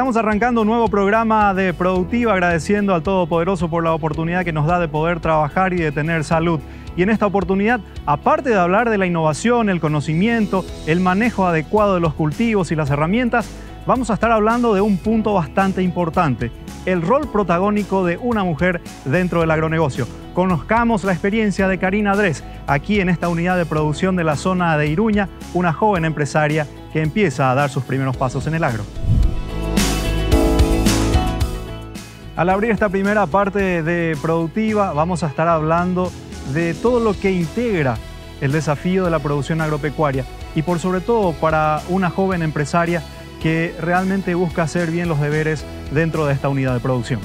Estamos arrancando un nuevo programa de Productiva, agradeciendo al Todopoderoso por la oportunidad que nos da de poder trabajar y de tener salud. Y en esta oportunidad, aparte de hablar de la innovación, el conocimiento, el manejo adecuado de los cultivos y las herramientas, vamos a estar hablando de un punto bastante importante: el rol protagónico de una mujer dentro del agronegocio. Conozcamos la experiencia de Karina Adrés, aquí en esta unidad de producción de la zona de Iruña, una joven empresaria que empieza a dar sus primeros pasos en el agro. Al abrir esta primera parte de Productiva, vamos a estar hablando de todo lo que integra el desafío de la producción agropecuaria y por sobre todo para una joven empresaria que realmente busca hacer bien los deberes dentro de esta unidad de producción.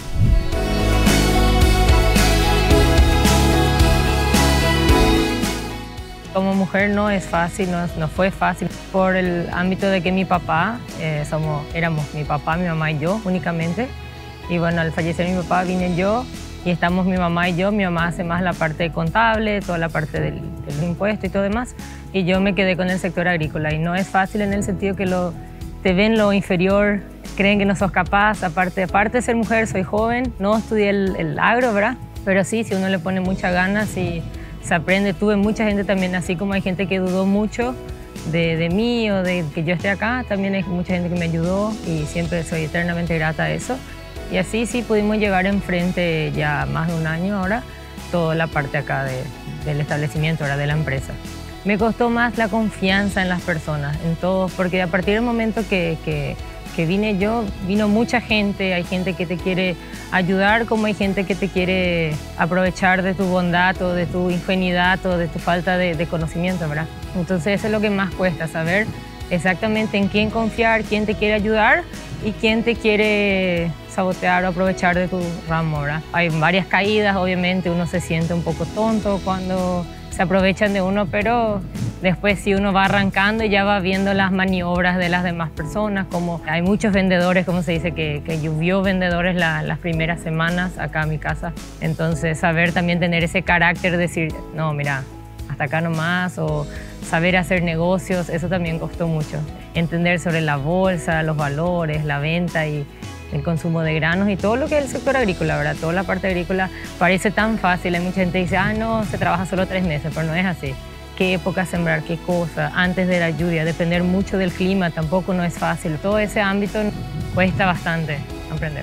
Como mujer no es fácil, no fue fácil por el ámbito de que mi papá, éramos mi papá, mi mamá y yo únicamente. Y bueno, al fallecer mi papá vine yo y estamos mi mamá y yo. Mi mamá hace más la parte contable, toda la parte del impuesto y todo demás. Y yo me quedé con el sector agrícola y no es fácil en el sentido que te ven lo inferior, creen que no sos capaz. Aparte de ser mujer, soy joven, no estudié el agro, ¿verdad? Pero sí, si uno le pone muchas ganas y se aprende. Tuve mucha gente también, así como hay gente que dudó mucho de mí o de que yo esté acá, también hay mucha gente que me ayudó y siempre soy eternamente grata a eso. Y así sí pudimos llevar enfrente ya más de un año ahora toda la parte acá del establecimiento, ahora de la empresa. Me costó más la confianza en las personas, en todos, porque a partir del momento que vine yo, vino mucha gente. Hay gente que te quiere ayudar, como hay gente que te quiere aprovechar de tu bondad o de tu ingenuidad o de tu falta de conocimiento, ¿verdad? Entonces eso es lo que más cuesta, saber exactamente en quién confiar, quién te quiere ayudar y quién te quiere sabotear o aprovechar de tu ramo, ¿verdad? Hay varias caídas, obviamente uno se siente un poco tonto cuando se aprovechan de uno, pero después si uno va arrancando y ya va viendo las maniobras de las demás personas, como hay muchos vendedores, como se dice, que llovió vendedores las primeras semanas acá en mi casa. Entonces saber también tener ese carácter de decir, no, mira, hasta acá nomás, o saber hacer negocios, eso también costó mucho. Entender sobre la bolsa, los valores, la venta y el consumo de granos y todo lo que es el sector agrícola, ¿verdad? Toda la parte agrícola parece tan fácil. Hay mucha gente que dice, no, se trabaja solo 3 meses, pero no es así. Qué época sembrar, qué cosa, antes de la lluvia, depender mucho del clima, tampoco no es fácil. Todo ese ámbito cuesta bastante aprender.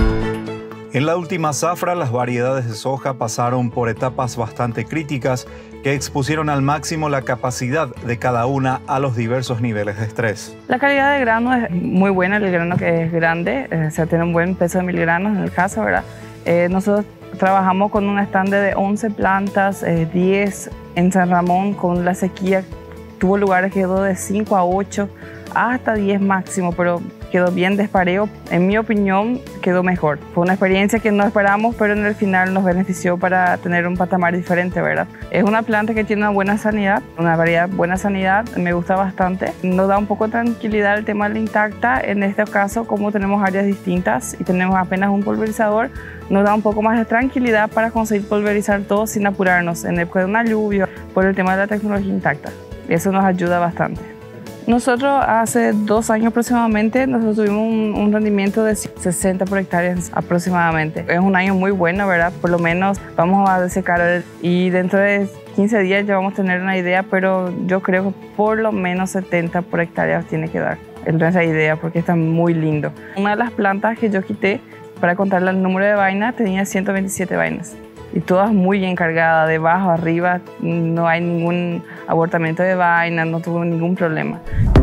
En la última zafra, las variedades de soja pasaron por etapas bastante críticas que expusieron al máximo la capacidad de cada una a los diversos niveles de estrés. La calidad de grano es muy buena, el grano que es grande, o sea, tiene un buen peso de 1000 granos en el caso, ¿verdad? Nosotros trabajamos con un estande de 11 plantas, 10 en San Ramón. Con la sequía tuvo lugares que quedó de 5 a 8, hasta 10 máximo, pero quedó bien despareo. En mi opinión, quedó mejor. Fue una experiencia que no esperamos, pero en el final nos benefició para tener un patamar diferente, ¿verdad? Es una planta que tiene una buena sanidad, una variedad buena sanidad, me gusta bastante. Nos da un poco de tranquilidad el tema de la intacta. En este caso, como tenemos áreas distintas y tenemos apenas un pulverizador, nos da un poco más de tranquilidad para conseguir pulverizar todo sin apurarnos en época de una lluvia, por el tema de la tecnología intacta. Eso nos ayuda bastante. Nosotros hace 2 años aproximadamente, nosotros tuvimos un rendimiento de 60 por hectárea aproximadamente. Es un año muy bueno, ¿verdad? Por lo menos vamos a desecar y dentro de 15 días ya vamos a tener una idea, pero yo creo que por lo menos 70 por hectárea tiene que dar. Es nuestra idea porque está muy lindo. Una de las plantas que yo quité para contarle el número de vainas tenía 127 vainas. Y todas muy bien cargadas, de abajo a arriba, no hay ningún abortamiento de vaina, no tuvo ningún problema.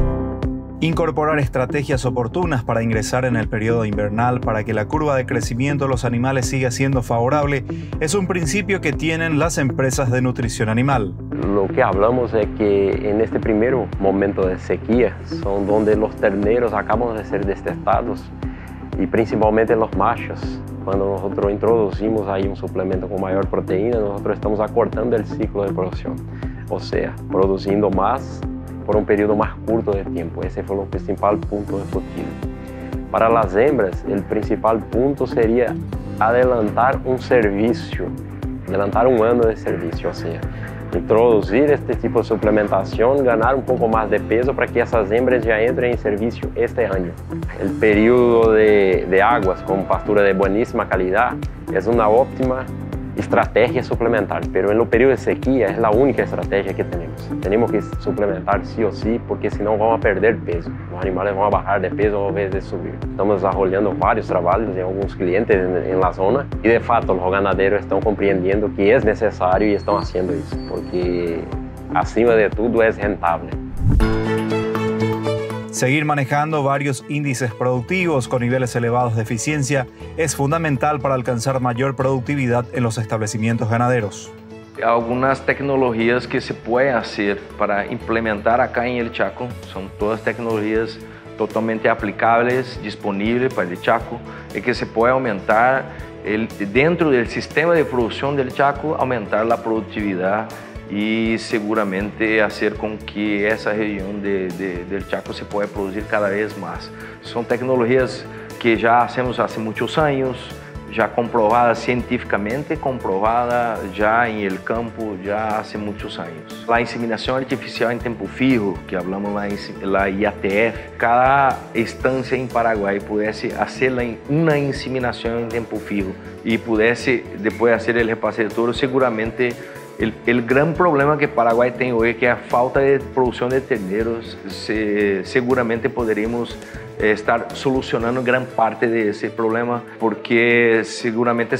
Incorporar estrategias oportunas para ingresar en el periodo invernal para que la curva de crecimiento de los animales siga siendo favorable es un principio que tienen las empresas de nutrición animal. Lo que hablamos es que en este primer momento de sequía son donde los terneros acaban de ser destetados y principalmente los machos. Cuando nosotros introducimos ahí un suplemento con mayor proteína, nosotros estamos acortando el ciclo de producción, o sea, produciendo más por un periodo más corto de tiempo. Ese fue el principal punto discutido. Para las hembras, el principal punto sería adelantar un servicio, adelantar un año de servicio, o sea, introducir este tipo de suplementación, ganar un poco más de peso para que esas hembras ya entren en servicio este año. El periodo de aguas con pastura de buenísima calidad es una óptima estrategia suplementar, pero en los periodos de sequía es la única estrategia que tenemos. Tenemos que suplementar sí o sí, porque senão vamos a perder peso. Los animales van a bajar de peso en vez de subir. Estamos desarrollando varios trabajos de algunos clientes en la zona y de fato los ganaderos están comprendiendo que es necesario y están haciendo eso, porque acima de todo es rentable. Seguir manejando varios índices productivos con niveles elevados de eficiencia es fundamental para alcanzar mayor productividad en los establecimientos ganaderos. Algunas tecnologías que se puede hacer para implementar acá en el Chaco son todas tecnologías totalmente aplicables, disponibles para el Chaco y que se puede aumentar dentro del sistema de producción del Chaco, aumentar la productividad y seguramente hacer con que esa región del Chaco se pueda producir cada vez más. Son tecnologías que ya hacemos hace muchos años, ya comprobadas científicamente, comprobada ya en el campo ya hace muchos años. La inseminación artificial en tiempo fijo, que hablamos la IATF, cada estancia en Paraguay pudiese hacer una inseminación en tiempo fijo y pudiese después hacer el repase de toro, seguramente el gran problema que Paraguay tiene hoy, que es la falta de producción de terneros, seguramente podríamos estar solucionando gran parte de ese problema, porque seguramente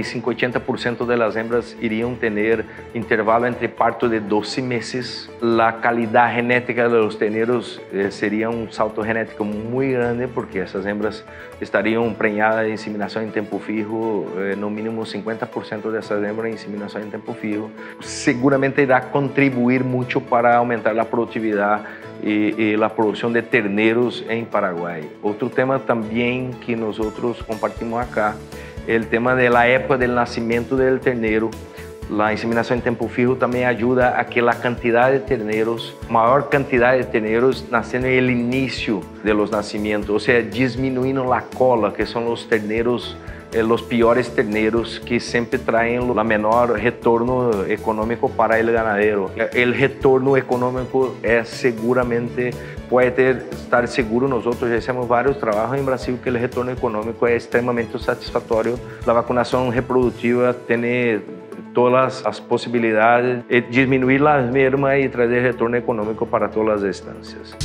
75-80% de las hembras irían tener intervalo entre parto de 12 meses. La calidad genética de los terneros sería un salto genético muy grande, porque esas hembras estarían preñadas de inseminación en tiempo fijo, no mínimo 50% de esas hembras en inseminación en tiempo fijo. Seguramente irá a contribuir mucho para aumentar la productividad y la producción de terneros en Paraguay. Otro tema también que nosotros compartimos acá, el tema de la época del nacimiento del ternero. La inseminación en tiempo fijo también ayuda a que la cantidad de terneros, mayor cantidad de terneros nacen en el inicio de los nacimientos, o sea, disminuyendo la cola, que son los terneros, los peores terneros que siempre traen la menor retorno económico para el ganadero. El retorno económico es seguramente, puede estar seguro, nosotros ya hacemos varios trabajos en Brasil que el retorno económico es extremadamente satisfactorio. La vacunación reproductiva tiene todas las posibilidades de disminuir las mermas y traer retorno económico para todas las estancias.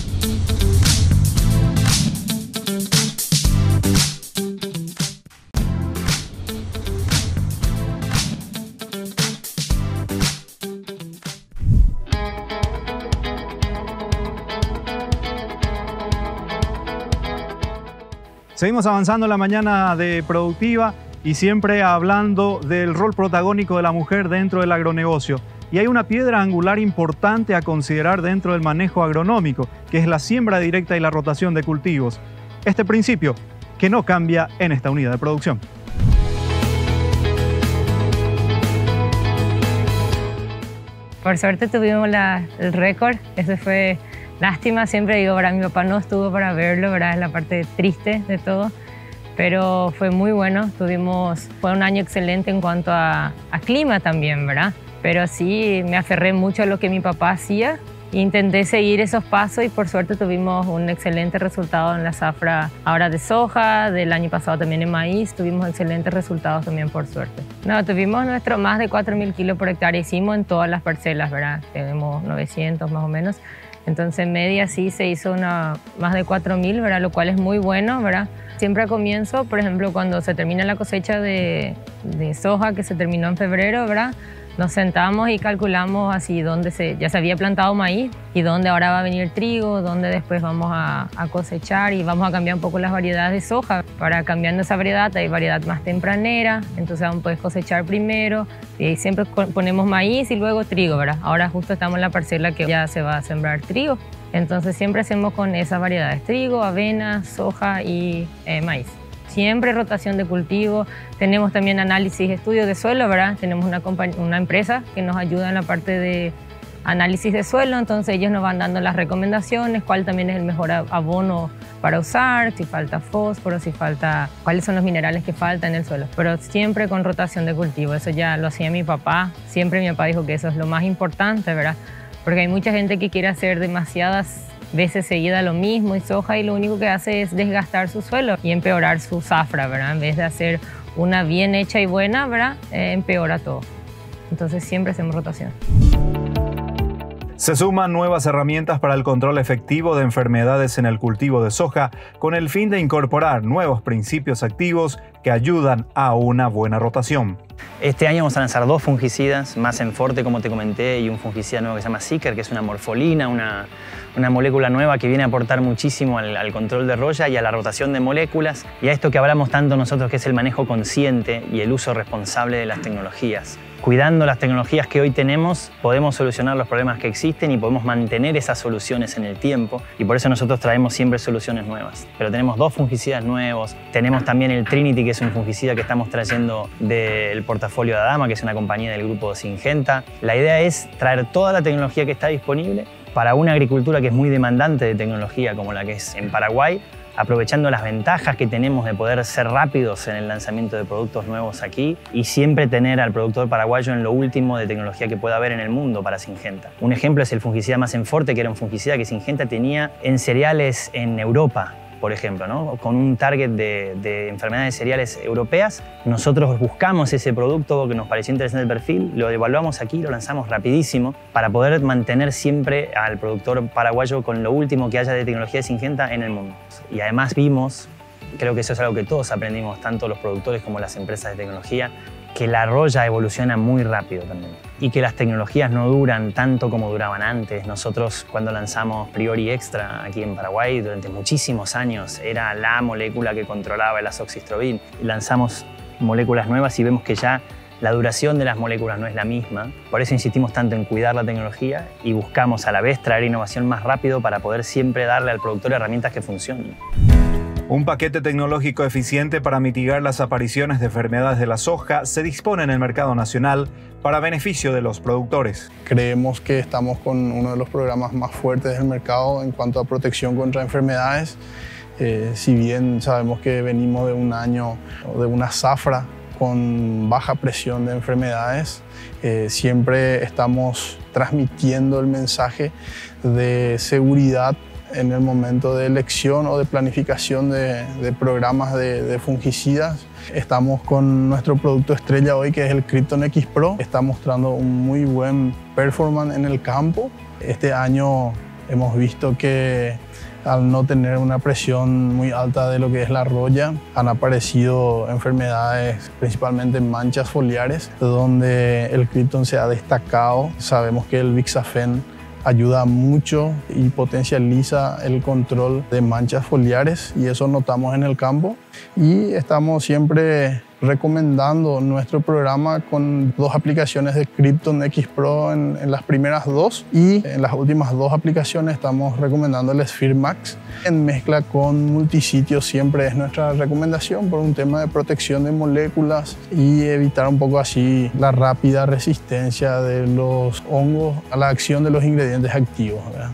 Seguimos avanzando en la mañana de Productiva y siempre hablando del rol protagónico de la mujer dentro del agronegocio. Y hay una piedra angular importante a considerar dentro del manejo agronómico, que es la siembra directa y la rotación de cultivos. Este principio que no cambia en esta unidad de producción. Por suerte tuvimos el récord, eso fue lástima, siempre digo, ¿verdad? Mi papá no estuvo para verlo, ¿verdad? Es la parte triste de todo, pero fue muy bueno, fue un año excelente en cuanto a clima también, ¿verdad? Pero sí, me aferré mucho a lo que mi papá hacía, intenté seguir esos pasos y por suerte tuvimos un excelente resultado en la zafra ahora de soja, del año pasado también en maíz, tuvimos excelentes resultados también por suerte. No, tuvimos más de 4.000 kilos por hectárea, hicimos en todas las parcelas, ¿verdad? Tenemos 900 más o menos. Entonces, en media sí se hizo más de 4.000, ¿verdad? Lo cual es muy bueno, ¿verdad? Siempre a comienzo, por ejemplo, cuando se termina la cosecha de soja, que se terminó en febrero, ¿verdad? Nos sentamos y calculamos así ya se había plantado maíz y dónde ahora va a venir trigo, dónde después vamos a cosechar y vamos a cambiar un poco las variedades de soja. Para cambiando esa variedad hay variedad más tempranera, entonces vamos a poder cosechar primero y siempre ponemos maíz y luego trigo, ¿verdad? Ahora justo estamos en la parcela que ya se va a sembrar trigo, entonces siempre hacemos con esas variedades: trigo, avena, soja y maíz. Siempre rotación de cultivo. Tenemos también análisis, estudios de suelo, ¿verdad? Tenemos una empresa que nos ayuda en la parte de análisis de suelo, entonces ellos nos van dando las recomendaciones, cuál también es el mejor abono para usar, si falta fósforo, si falta, cuáles son los minerales que faltan en el suelo. Pero siempre con rotación de cultivo. Eso ya lo hacía mi papá. Siempre mi papá dijo que eso es lo más importante, ¿verdad? Porque hay mucha gente que quiere hacer demasiadas veces seguida lo mismo y soja, y lo único que hace es desgastar su suelo y empeorar su zafra, ¿verdad? En vez de hacer una bien hecha y buena, ¿verdad? Empeora todo. Entonces siempre hacemos rotación. Se suman nuevas herramientas para el control efectivo de enfermedades en el cultivo de soja con el fin de incorporar nuevos principios activos que ayudan a una buena rotación. Este año vamos a lanzar 2 fungicidas, Masen Forte, como te comenté, y un fungicida nuevo que se llama Seeker, que es una morfolina, una molécula nueva que viene a aportar muchísimo al control de roya y a la rotación de moléculas, y a esto que hablamos tanto nosotros, que es el manejo consciente y el uso responsable de las tecnologías. Cuidando las tecnologías que hoy tenemos, podemos solucionar los problemas que existen y podemos mantener esas soluciones en el tiempo, y por eso nosotros traemos siempre soluciones nuevas. Pero tenemos 2 fungicidas nuevos, tenemos también el Trinity, que es un fungicida que estamos trayendo del portafolio de Adama, que es una compañía del grupo Syngenta. La idea es traer toda la tecnología que está disponible para una agricultura que es muy demandante de tecnología como la que es en Paraguay, aprovechando las ventajas que tenemos de poder ser rápidos en el lanzamiento de productos nuevos aquí y siempre tener al productor paraguayo en lo último de tecnología que pueda haber en el mundo para Syngenta. Un ejemplo es el fungicida Masen Forte, que era un fungicida que Syngenta tenía en cereales en Europa, por ejemplo, ¿no? Con un target de enfermedades cereales europeas. Nosotros buscamos ese producto que nos pareció interesante el perfil, lo evaluamos aquí, lo lanzamos rapidísimo para poder mantener siempre al productor paraguayo con lo último que haya de tecnología de Syngenta en el mundo. Y además vimos, creo que eso es algo que todos aprendimos, tanto los productores como las empresas de tecnología, que la roya evoluciona muy rápido también y que las tecnologías no duran tanto como duraban antes. Nosotros, cuando lanzamos Priori Extra aquí en Paraguay, durante muchísimos años era la molécula que controlaba el azoxystrobin. Lanzamos moléculas nuevas y vemos que ya la duración de las moléculas no es la misma. Por eso insistimos tanto en cuidar la tecnología y buscamos a la vez traer innovación más rápido para poder siempre darle al productor herramientas que funcionen. Un paquete tecnológico eficiente para mitigar las apariciones de enfermedades de la soja se dispone en el mercado nacional para beneficio de los productores. Creemos que estamos con uno de los programas más fuertes del mercado en cuanto a protección contra enfermedades. Si bien sabemos que venimos de un año o de una zafra con baja presión de enfermedades, siempre estamos transmitiendo el mensaje de seguridad en el momento de elección o de planificación de programas de fungicidas. Estamos con nuestro producto estrella hoy, que es el Krypton X Pro. Está mostrando un muy buen performance en el campo. Este año hemos visto que al no tener una presión muy alta de lo que es la roya, han aparecido enfermedades, principalmente manchas foliares, donde el Krypton se ha destacado. Sabemos que el Bixafen ayuda mucho y potencializa el control de manchas foliares, y eso notamos en el campo. Y estamos siempre recomendando nuestro programa con 2 aplicaciones de Krypton X Pro en las primeras 2, y en las últimas 2 aplicaciones estamos recomendando el Sphere Max. En mezcla con multisitio siempre es nuestra recomendación por un tema de protección de moléculas y evitar un poco así la rápida resistencia de los hongos a la acción de los ingredientes activos, ¿verdad?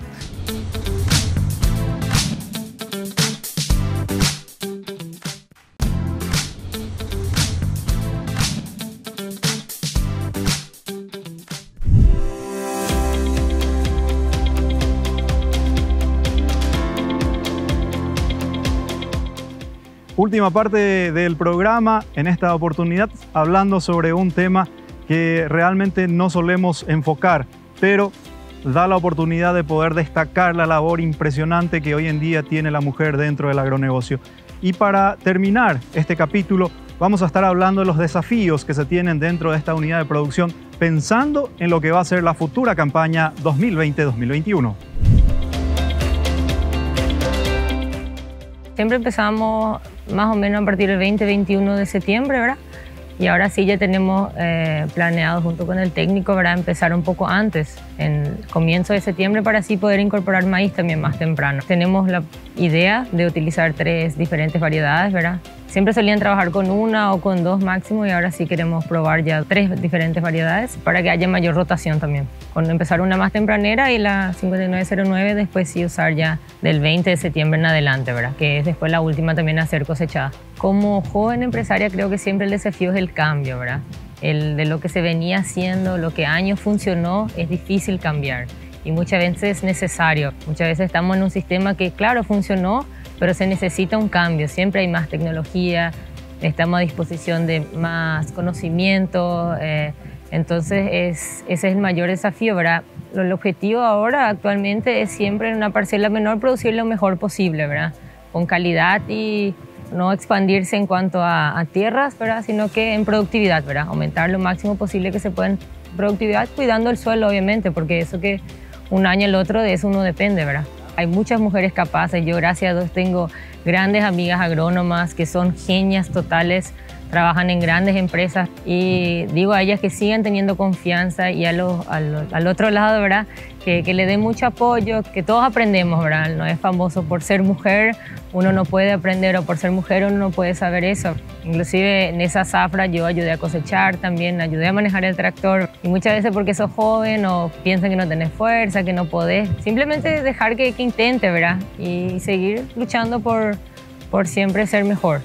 Última parte del programa, en esta oportunidad hablando sobre un tema que realmente no solemos enfocar, pero da la oportunidad de poder destacar la labor impresionante que hoy en día tiene la mujer dentro del agronegocio. Y para terminar este capítulo, vamos a estar hablando de los desafíos que se tienen dentro de esta unidad de producción, pensando en lo que va a ser la futura campaña 2020-2021. Siempre empezamos más o menos a partir del 20-21 de septiembre, ¿verdad? Y ahora sí ya tenemos planeado junto con el técnico, ¿verdad?, empezar un poco antes, en el comienzo de septiembre, para así poder incorporar maíz también más temprano. Tenemos la idea de utilizar 3 diferentes variedades, ¿verdad? Siempre solían trabajar con 1 o con 2 máximo y ahora sí queremos probar ya 3 diferentes variedades para que haya mayor rotación también. Con empezar una más tempranera y la 5909 después sí usar ya del 20 de septiembre en adelante, ¿verdad?, que es después la última también a ser cosechada. Como joven empresaria creo que siempre el desafío es el cambio, ¿verdad? De lo que se venía haciendo, lo que años funcionó, es difícil cambiar y muchas veces es necesario. Muchas veces estamos en un sistema que claro funcionó, pero se necesita un cambio. Siempre hay más tecnología, estamos a disposición de más conocimiento, entonces ese es el mayor desafío, ¿verdad? El objetivo ahora actualmente es siempre en una parcela menor producir lo mejor posible, ¿verdad?, con calidad y no expandirse en cuanto a tierras, ¿verdad?, sino que en productividad, ¿verdad?, aumentar lo máximo posible que se pueda en productividad, cuidando el suelo obviamente, porque eso que un año al otro de eso uno depende, ¿verdad? Hay muchas mujeres capaces, yo gracias a Dios tengo grandes amigas agrónomas que son genias totales, trabajan en grandes empresas y digo a ellas que sigan teniendo confianza y al otro lado, ¿verdad?, que le den mucho apoyo, que todos aprendemos, ¿verdad? No es famoso por ser mujer, uno no puede aprender, o por ser mujer uno no puede saber eso. Inclusive en esa zafra yo ayudé a cosechar también, ayudé a manejar el tractor y muchas veces porque sos joven o piensan que no tenés fuerza, que no podés, simplemente dejar que intente, ¿verdad?, y seguir luchando por siempre ser mejor.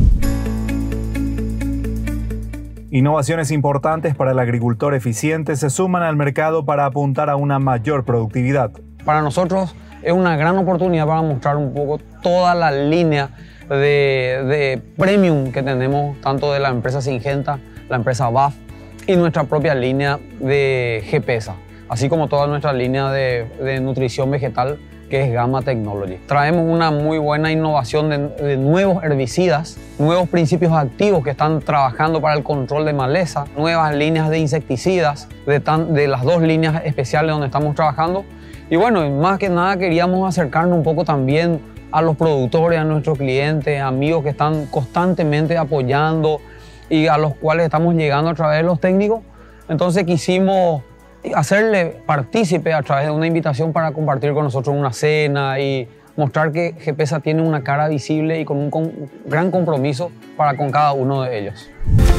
Innovaciones importantes para el agricultor eficiente se suman al mercado para apuntar a una mayor productividad. Para nosotros es una gran oportunidad para mostrar un poco toda la línea de premium que tenemos, tanto de la empresa Syngenta, la empresa BAF y nuestra propia línea de GPESA, así como toda nuestra línea de nutrición vegetal, que es Gamma Technology. Traemos una muy buena innovación de nuevos herbicidas, nuevos principios activos que están trabajando para el control de maleza, nuevas líneas de insecticidas, de las 2 líneas especiales donde estamos trabajando. Y bueno, más que nada queríamos acercarnos un poco también a los productores, a nuestros clientes, amigos que están constantemente apoyando y a los cuales estamos llegando a través de los técnicos. Entonces quisimos hacerle partícipe a través de una invitación para compartir con nosotros una cena y mostrar que GPESA tiene una cara visible y con un gran compromiso para con cada uno de ellos.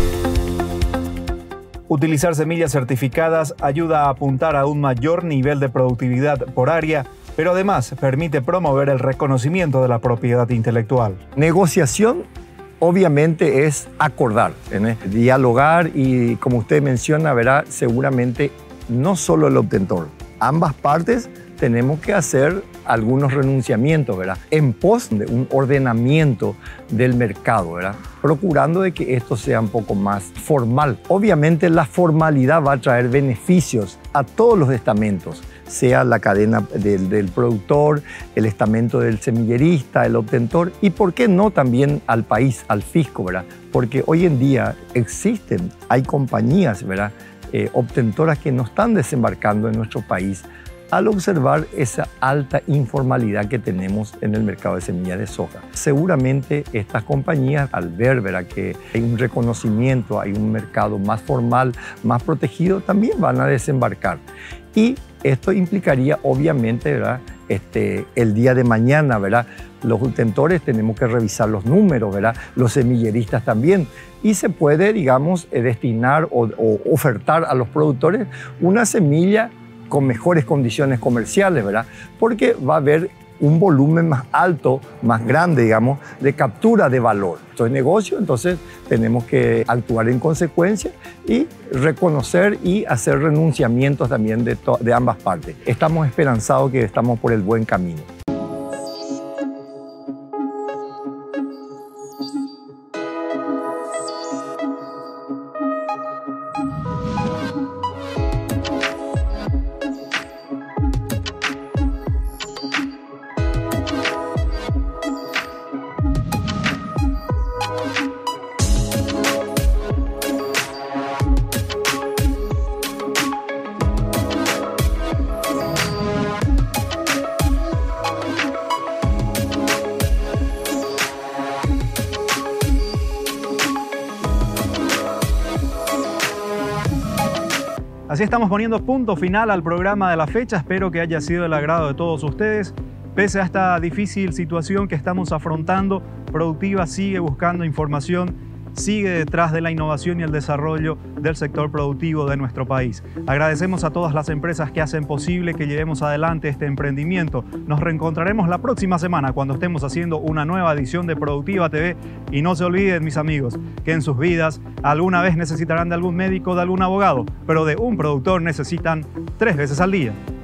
Utilizar semillas certificadas ayuda a apuntar a un mayor nivel de productividad por área, pero además permite promover el reconocimiento de la propiedad intelectual. Negociación obviamente es acordar, dialogar y, como usted menciona, verá, seguramente no solo el obtentor, ambas partes tenemos que hacer algunos renunciamientos, ¿verdad?, en pos de un ordenamiento del mercado, ¿verdad?, procurando de que esto sea un poco más formal. Obviamente la formalidad va a traer beneficios a todos los estamentos, sea la cadena del productor, el estamento del semillerista, el obtentor y, ¿por qué no, también al país, al fisco, ¿verdad? Porque hoy en día hay compañías, ¿verdad?, obtentoras que no están desembarcando en nuestro país al observar esa alta informalidad que tenemos en el mercado de semillas de soja. Seguramente estas compañías, al ver, ¿verdad?, que hay un reconocimiento, hay un mercado más formal, más protegido, también van a desembarcar. Y esto implicaría, obviamente, ¿verdad?, el día de mañana, ¿verdad?, los obtentores tenemos que revisar los números, ¿verdad?, los semilleristas también. Y se puede, digamos, destinar o ofertar a los productores una semilla con mejores condiciones comerciales, ¿verdad? Porque va a haber un volumen más alto, más grande, digamos, de captura de valor. Esto es negocio, entonces tenemos que actuar en consecuencia y reconocer y hacer renunciamientos también de ambas partes. Estamos esperanzados que estamos por el buen camino. Así estamos poniendo punto final al programa de la fecha. Espero que haya sido del agrado de todos ustedes. Pese a esta difícil situación que estamos afrontando, Productiva sigue buscando información, sigue detrás de la innovación y el desarrollo del sector productivo de nuestro país. Agradecemos a todas las empresas que hacen posible que llevemos adelante este emprendimiento. Nos reencontraremos la próxima semana cuando estemos haciendo una nueva edición de Productiva TV. Y no se olviden, mis amigos, que en sus vidas alguna vez necesitarán de algún médico, de algún abogado, pero de un productor necesitan 3 veces al día.